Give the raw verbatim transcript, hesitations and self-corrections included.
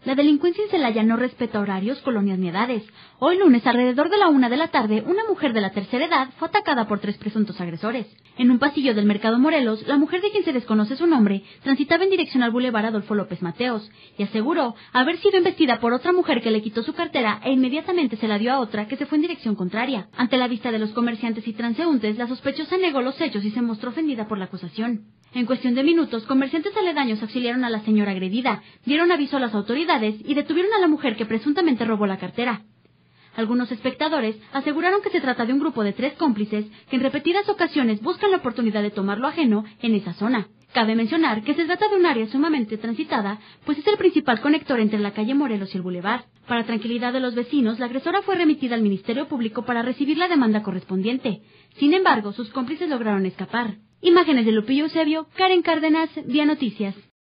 La delincuencia en Celaya no respeta horarios, colonias ni edades. Hoy lunes, alrededor de la una de la tarde, una mujer de la tercera edad fue atacada por tres presuntos agresores. En un pasillo del Mercado Morelos, la mujer, de quien se desconoce su nombre, transitaba en dirección al Boulevard Adolfo López Mateos y aseguró haber sido embestida por otra mujer que le quitó su cartera e inmediatamente se la dio a otra que se fue en dirección contraria. Ante la vista de los comerciantes y transeúntes, la sospechosa negó los hechos y se mostró ofendida por la acusación. En cuestión de minutos, comerciantes aledaños auxiliaron a la señora agredida, dieron aviso a las autoridades y detuvieron a la mujer que presuntamente robó la cartera. Algunos espectadores aseguraron que se trata de un grupo de tres cómplices que en repetidas ocasiones buscan la oportunidad de tomar lo ajeno en esa zona. Cabe mencionar que se trata de un área sumamente transitada, pues es el principal conector entre la calle Morelos y el Boulevard. Para tranquilidad de los vecinos, la agresora fue remitida al Ministerio Público para recibir la demanda correspondiente. Sin embargo, sus cómplices lograron escapar. Imágenes de Lupillo Eusebio, Karen Cárdenas, Vía Noticias.